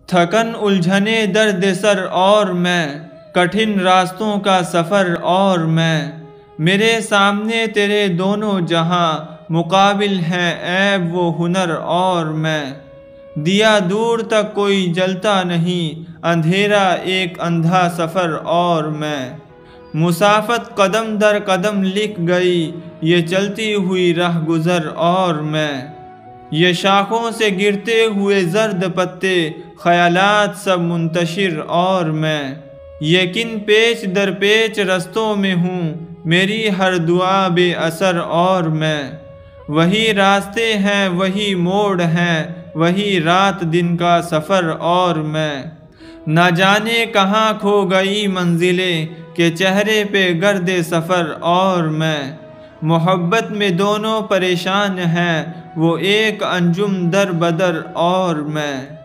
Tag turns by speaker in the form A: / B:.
A: تھکن الجھنے درد سر اور میں، کٹھن راستوں کا سفر اور میں، میرے سامنے تیرے دونوں جہاں، مقابل ہیں عیب و ہنر اور میں۔ دیا دور تک کوئی جلتا نہیں، اندھیرا ایک اندھا سفر اور میں۔ مسافت قدم در قدم لکھ گئی، یہ چلتی ہوئی رہ گزر اور میں۔ یہ شاخوں سے گرتے ہوئے زرد پتے، خیالات سب منتشر اور میں۔ یہ کن پیچ در پیچ رستوں میں ہوں، میری ہر دعا بے اثر اور میں۔ وہی راستے ہیں وہی موڑ ہیں، وہی رات دن کا سفر اور میں۔ نہ جانے کہاں کھو گئی منزلیں، کہ چہرے پہ گرد سفر اور میں۔ محبت میں دونوں پریشان ہیں، وہ ایک انجم در بدر اور میں۔